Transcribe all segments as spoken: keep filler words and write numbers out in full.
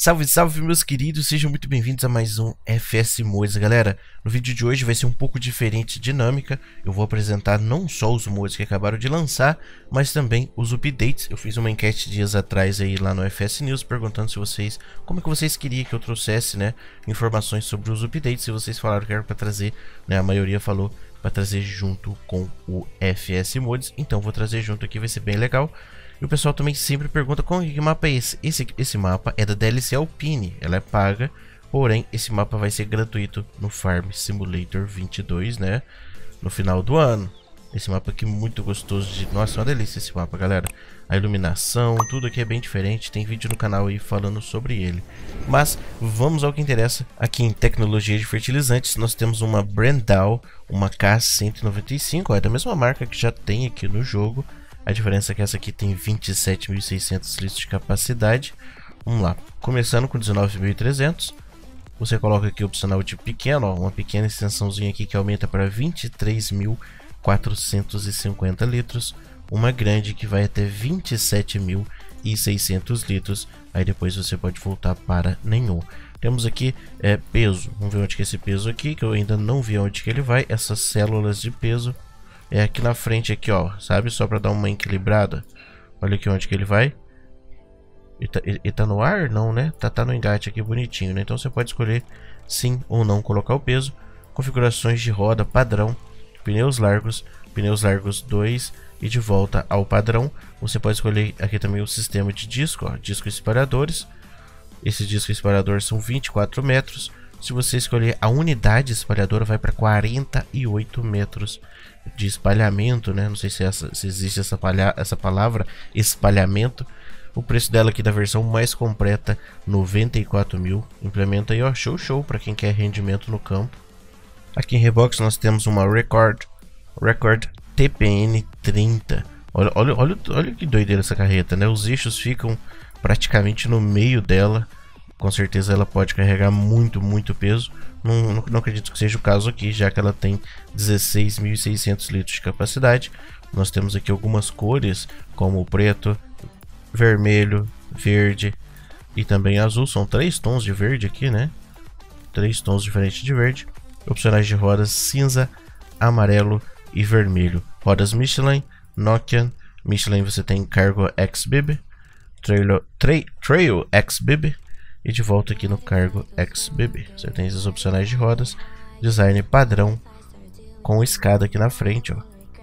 Salve, salve meus queridos, sejam muito bem-vindos a mais um F S Mods, galera. No vídeo de hoje vai ser um pouco diferente de dinâmica. Eu vou apresentar não só os mods que acabaram de lançar, mas também os updates. Eu fiz uma enquete dias atrás aí lá no F S News perguntando se vocês, como é que vocês queriam que eu trouxesse, né, informações sobre os updates. E vocês falaram que era para trazer, né, a maioria falou para trazer junto com o F S Mods. Então vou trazer junto aqui, vai ser bem legal. E o pessoal também sempre pergunta qual que mapa é esse? esse? Esse mapa é da D L C Alpine, ela é paga, porém esse mapa vai ser gratuito no Farm Simulator vinte e dois, né? No final do ano. Esse mapa aqui muito gostoso de... Nossa, uma delícia esse mapa, galera. A iluminação, tudo aqui é bem diferente, tem vídeo no canal aí falando sobre ele. Mas vamos ao que interessa. Aqui em tecnologia de fertilizantes nós temos uma Brandal, uma K cento e noventa e cinco, ó, é da mesma marca que já tem aqui no jogo. A diferença é que essa aqui tem vinte e sete mil e seiscentos litros de capacidade. Vamos lá, começando com dezenove mil e trezentos. Você coloca aqui o opcional de pequeno, ó, uma pequena extensãozinha aqui que aumenta para vinte e três mil quatrocentos e cinquenta litros. Uma grande que vai até vinte e sete mil e seiscentos litros. Aí depois você pode voltar para nenhum. Temos aqui é, peso. Vamos ver onde que é esse peso aqui, que eu ainda não vi onde que ele vai. Essas células de peso. É aqui na frente, aqui ó, sabe? Só para dar uma equilibrada. Olha aqui onde que ele vai. Ele tá, ele, ele tá no ar? Não, né? Tá, tá no engate aqui bonitinho, né? Então você pode escolher sim ou não colocar o peso. Configurações de roda padrão. Pneus largos. Pneus largos dois. E de volta ao padrão. Você pode escolher aqui também o sistema de disco, ó, disco espalhadores. Esse disco espalhador são vinte e quatro metros. Se você escolher a unidade espalhadora, vai para quarenta e oito metros de espalhamento, né? Não sei se, essa, se existe essa, palha, essa palavra, espalhamento. O preço dela aqui da versão mais completa, noventa e quatro mil. Implementa aí, ó, show show para quem quer rendimento no campo. Aqui em Rebox nós temos uma Record, Record T P N trinta. Olha, olha, olha, olha que doideira essa carreta, né? Os eixos ficam praticamente no meio dela. Com certeza ela pode carregar muito, muito peso. Não, não, não acredito que seja o caso aqui, já que ela tem dezesseis mil e seiscentos litros de capacidade. Nós temos aqui algumas cores, como o preto, vermelho, verde e também azul. São três tons de verde aqui, né? Três tons diferentes de verde. Opcionais de rodas cinza, amarelo e vermelho. Rodas Michelin, Nokian. Michelin você tem Cargo X-Bib, Trail, Trail, Trail X-Bib. E de volta aqui no Cargo X-Bib. Você tem esses opcionais de rodas. Design padrão. Com escada aqui na frente, ó.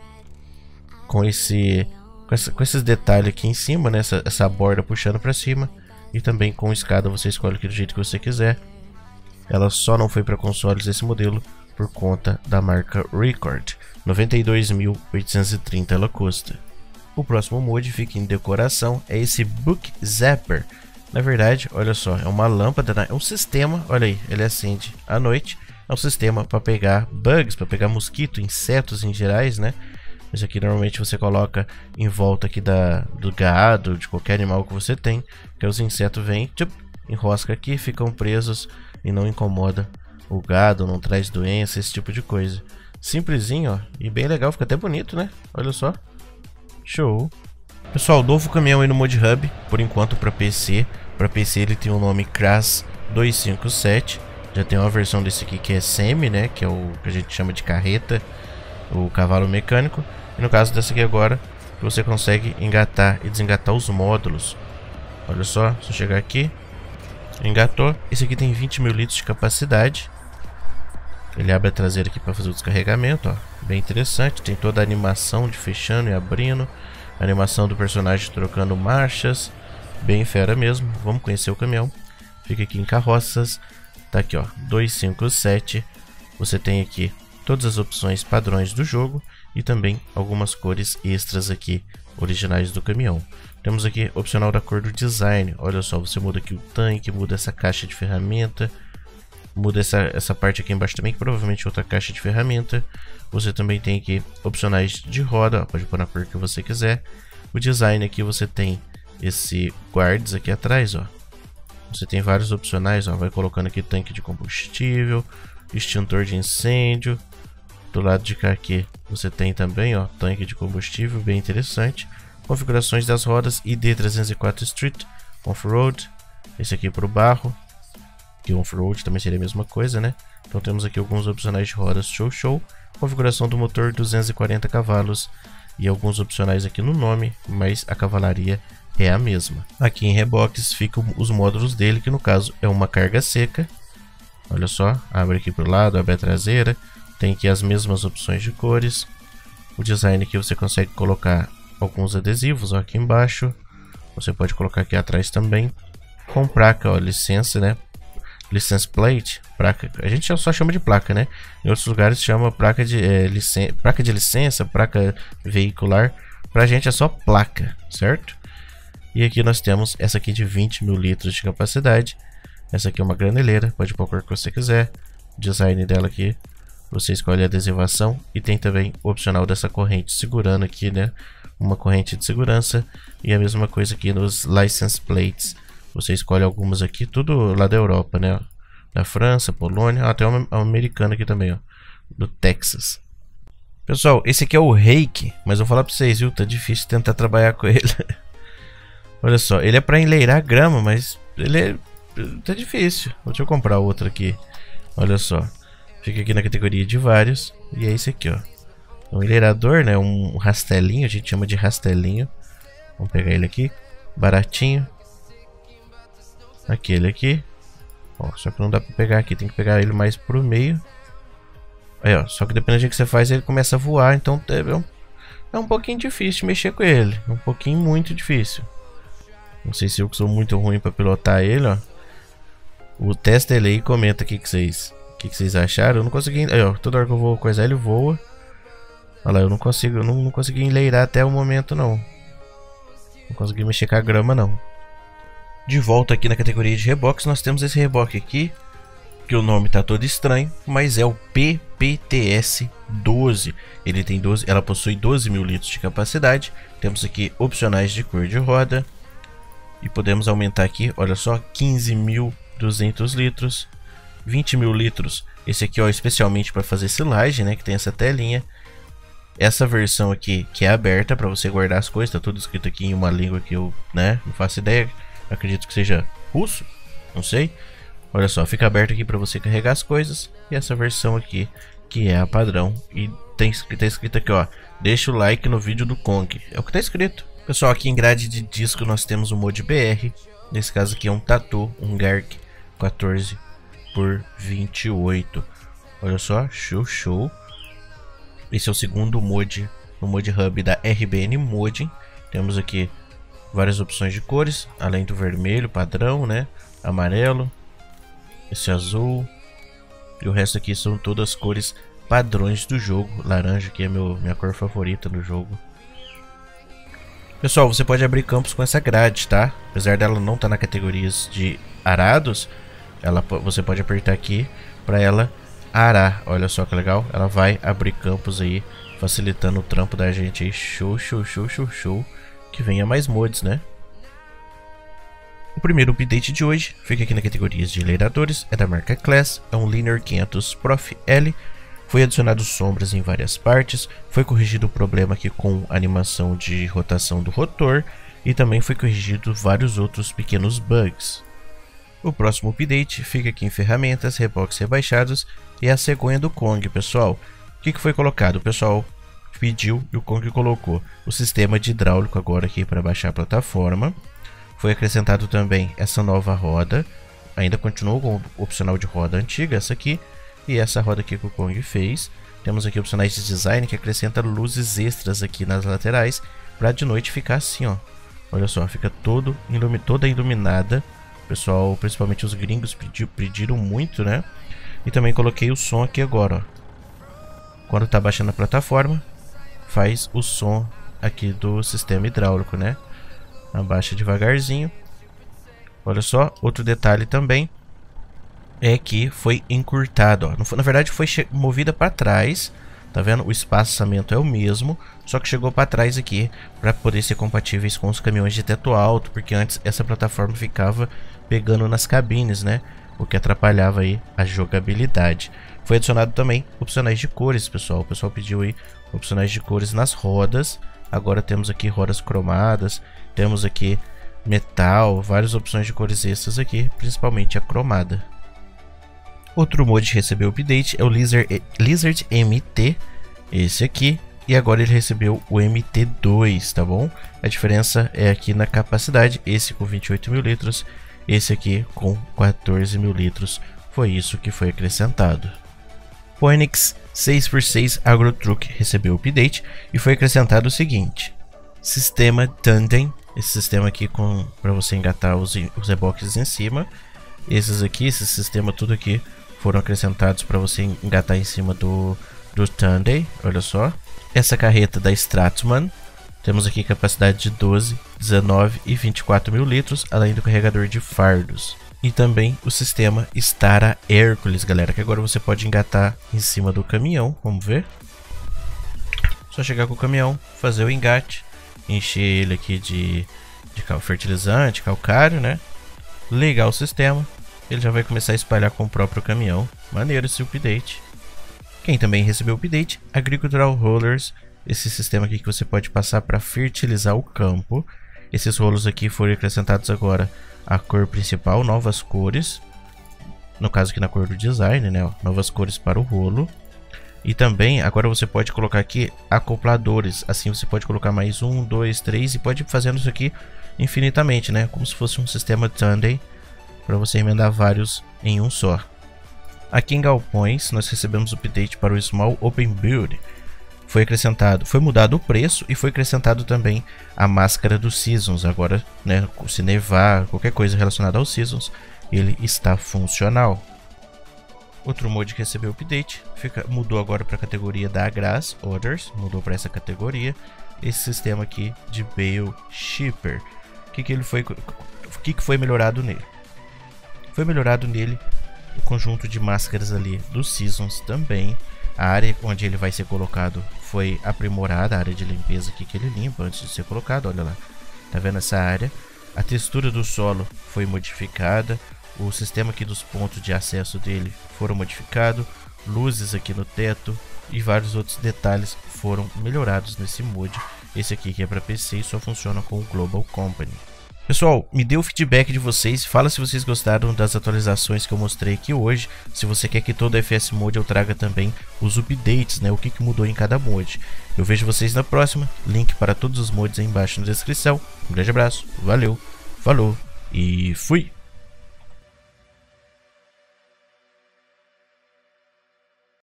Com esse... Com, essa, com esses detalhes aqui em cima, né? Essa, essa borda puxando para cima. E também com escada você escolhe aqui do jeito que você quiser. Ela só não foi para consoles esse modelo por conta da marca Record. noventa e dois mil oitocentos e trinta ela custa. O próximo mod fica em decoração. É esse Book Zapper. Na verdade, olha só, é uma lâmpada, é um sistema, olha aí, ele acende à noite. É um sistema para pegar bugs, para pegar mosquito, insetos em gerais, né? Isso aqui normalmente você coloca em volta aqui da, do gado, de qualquer animal que você tem. Que os insetos vêm, tchup, enrosca aqui, ficam presos e não incomoda o gado, não traz doença, esse tipo de coisa. Simplesinho, ó, e bem legal, fica até bonito, né? Olha só, show. Pessoal, novo caminhão aí no Mod Hub, por enquanto para P C. Para P C ele tem o nome Kras duzentos e cinquenta e sete. Já tem uma versão desse aqui que é semi, né? Que é o que a gente chama de carreta, o cavalo mecânico. E no caso dessa aqui agora, você consegue engatar e desengatar os módulos. Olha só, se eu chegar aqui, engatou. Esse aqui tem vinte mil litros de capacidade. Ele abre a traseira aqui para fazer o descarregamento, ó. Bem interessante, tem toda a animação de fechando e abrindo. A animação do personagem trocando marchas. Bem fera mesmo. Vamos conhecer o caminhão. Fica aqui em carroças. Tá aqui, ó, duzentos e cinquenta e sete. Você tem aqui todas as opções padrões do jogo. E também algumas cores extras aqui, originais do caminhão. Temos aqui opcional da cor do design. Olha só, você muda aqui o tanque, muda essa caixa de ferramenta. Muda essa, essa parte aqui embaixo também, que provavelmente é outra caixa de ferramenta. Você também tem aqui opcionais de roda, ó, pode pôr na cor que você quiser. O design aqui você tem esse guards aqui atrás, ó. Você tem vários opcionais, ó. Vai colocando aqui tanque de combustível, extintor de incêndio. Do lado de cá aqui você tem também, ó, tanque de combustível, bem interessante. Configurações das rodas I D trezentos e quatro Street, Off-Road. Esse aqui para o barro. Aqui um off-road também seria a mesma coisa, né? Então temos aqui alguns opcionais de rodas show show. Configuração do motor duzentos e quarenta cavalos. E alguns opcionais aqui no nome, mas a cavalaria é a mesma. Aqui em reboques ficam os módulos dele, que no caso é uma carga seca. Olha só, abre aqui para o lado, abre a traseira. Tem aqui as mesmas opções de cores. O design aqui você consegue colocar alguns adesivos, ó, aqui embaixo. Você pode colocar aqui atrás também. Com placa, ó, licença, né? License plate, placa. A gente só chama de placa, né? Em outros lugares chama placa de, é, licen placa de licença, placa veicular. Pra gente é só placa, certo? E aqui nós temos essa aqui de vinte mil litros de capacidade. Essa aqui é uma graneleira, pode pôr a cor que você quiser. O design dela aqui, você escolhe a adesivação. E tem também o opcional dessa corrente segurando aqui, né? Uma corrente de segurança. E a mesma coisa aqui nos license plates. Você escolhe algumas aqui, tudo lá da Europa, né? Da França, Polônia, até uma americana aqui também, ó. Do Texas. Pessoal, esse aqui é o Rake, mas eu vou falar pra vocês, viu? Tá difícil tentar trabalhar com ele. Olha só, ele é pra enleirar grama, mas ele é... tá difícil. Deixa eu comprar outro aqui. Olha só. Fica aqui na categoria de vários. E é esse aqui, ó. Um enleirador, né? Um rastelinho, a gente chama de rastelinho. Vamos pegar ele aqui. Baratinho. Aquele aqui. Ó, só que não dá pra pegar aqui, tem que pegar ele mais pro meio. Aí, ó, só que dependendo do que você faz, ele começa a voar, então é um, é um pouquinho difícil de mexer com ele. Um pouquinho muito difícil. Não sei se eu sou muito ruim pra pilotar ele, ó. O testa ele aí e comenta o que, que vocês o que, que vocês acharam. Eu não consegui. Aí, ó, toda hora que eu vou coisar ele voa. Olha lá, eu não consigo, eu não, não consegui enleirar até o momento, não. Não consegui mexer com a grama, não. De volta aqui na categoria de reboques, nós temos esse reboque aqui, que o nome tá todo estranho, mas é o P P T S doze. Ele tem doze, ela possui doze mil litros de capacidade. Temos aqui opcionais de cor de roda. E podemos aumentar aqui, olha só, quinze mil e duzentos litros, vinte mil litros. Esse aqui, ó, especialmente para fazer silagem, né, que tem essa telinha. Essa versão aqui, que é aberta para você guardar as coisas, tá tudo escrito aqui em uma língua que eu, né, não faço ideia. Acredito que seja russo, não sei. Olha só, fica aberto aqui para você carregar as coisas. E essa versão aqui, que é a padrão. E tem tá escrito aqui, ó, deixa o like no vídeo do Kong. É o que tá escrito. Pessoal, aqui em grade de disco nós temos o mod B R. Nesse caso aqui é um Tatu, um Gark quatorze por vinte e oito. Olha só, show, show. Esse é o segundo mod, no mod hub da R B N Modding. Temos aqui várias opções de cores, além do vermelho padrão, né? Amarelo, esse azul e o resto aqui são todas cores padrões do jogo. Laranja que é meu, minha cor favorita no jogo. Pessoal, você pode abrir campos com essa grade, tá? Apesar dela não estar na categorias de arados, ela, você pode apertar aqui para ela arar. Olha só que legal, ela vai abrir campos aí, facilitando o trampo da gente aí. Show, show, show, show, show. Que venha mais mods, né? O primeiro update de hoje fica aqui na categoria de enleiradores, é da marca Class, é um Linear quinhentos Prof L. Foi adicionado sombras em várias partes, foi corrigido o problema aqui com animação de rotação do rotor e também foi corrigido vários outros pequenos bugs. O próximo update fica aqui em ferramentas, reboques rebaixados e a cegonha do Kong, pessoal. O que, que foi colocado? O pessoal pediu e o Kong colocou o sistema de hidráulico agora aqui para baixar a plataforma. Foi acrescentado também essa nova roda, ainda continuou com o opcional de roda antiga, essa aqui, e essa roda aqui que o Kong fez. Temos aqui opcionais de design que acrescenta luzes extras aqui nas laterais, para de noite ficar assim, ó. Olha só, fica todo ilumi toda iluminada. O pessoal, principalmente os gringos, pediu, pediram muito, né? E também coloquei o som aqui agora, ó. Quando tá baixando a plataforma, faz o som aqui do sistema hidráulico, né? Abaixa devagarzinho. Olha só, outro detalhe também é que foi encurtado, ó. Na verdade foi movida para trás, tá vendo? O espaçamento é o mesmo, só que chegou para trás aqui para poder ser compatíveis com os caminhões de teto alto, porque antes essa plataforma ficava pegando nas cabines, né? O que atrapalhava aí a jogabilidade. Foi adicionado também opcionais de cores, pessoal. O pessoal pediu aí opcionais de cores nas rodas. Agora temos aqui rodas cromadas. Temos aqui metal, várias opções de cores extras aqui, principalmente a cromada. Outro mod que recebeu update é o Lizard, Lizard M T, esse aqui, e agora ele recebeu o M T dois, tá bom? A diferença é aqui na capacidade, esse com vinte e oito mil litros, esse aqui com quatorze mil litros, foi isso que foi acrescentado. O Onix seis por seis Agro Truck recebeu update e foi acrescentado o seguinte: sistema Tandem, esse sistema aqui com para você engatar os, os reboques em cima. Esses aqui, esse sistema tudo aqui foram acrescentados para você engatar em cima do, do Tandem, olha só. Essa carreta da Stratman, temos aqui capacidade de doze, dezenove e vinte e quatro mil litros, além do carregador de fardos. E também o sistema Stara Hércules, galera, que agora você pode engatar em cima do caminhão, vamos ver. Só chegar com o caminhão, fazer o engate, encher ele aqui de, de fertilizante, calcário, né? Ligar o sistema, ele já vai começar a espalhar com o próprio caminhão. Maneiro esse update. Quem também recebeu o update, Agricultural Rollers, esse sistema aqui que você pode passar para fertilizar o campo. Esses rolos aqui foram acrescentados agora a cor principal, novas cores, no caso aqui na cor do design, né? Ó, novas cores para o rolo. E também agora você pode colocar aqui acopladores, assim você pode colocar mais um, dois, três e pode ir fazendo isso aqui infinitamente, né? Como se fosse um sistema Tandem para você emendar vários em um só. Aqui em galpões nós recebemos o update para o Small Open Build. Foi acrescentado, foi mudado o preço e foi acrescentado também a máscara dos Seasons. Agora, né, se nevar, qualquer coisa relacionada aos Seasons, ele está funcional. Outro mod que recebeu update, fica, mudou agora para a categoria da Grass Orders, mudou para essa categoria. Esse sistema aqui de Bale Shipper. O que, que ele foi, o que, que foi melhorado nele? Foi melhorado nele o conjunto de máscaras ali dos Seasons também. A área onde ele vai ser colocado foi aprimorada, a área de limpeza aqui que ele limpa antes de ser colocado, olha lá. Tá vendo essa área? A textura do solo foi modificada, o sistema aqui dos pontos de acesso dele foram modificados, luzes aqui no teto e vários outros detalhes foram melhorados nesse mod. Esse aqui que é para P C e só funciona com o Global Company. Pessoal, me dê o feedback de vocês, fala se vocês gostaram das atualizações que eu mostrei aqui hoje. Se você quer que todo F S Mode eu traga também os updates, né, o que, que mudou em cada mod. Eu vejo vocês na próxima, link para todos os mods aí embaixo na descrição. Um grande abraço, valeu, falou e fui!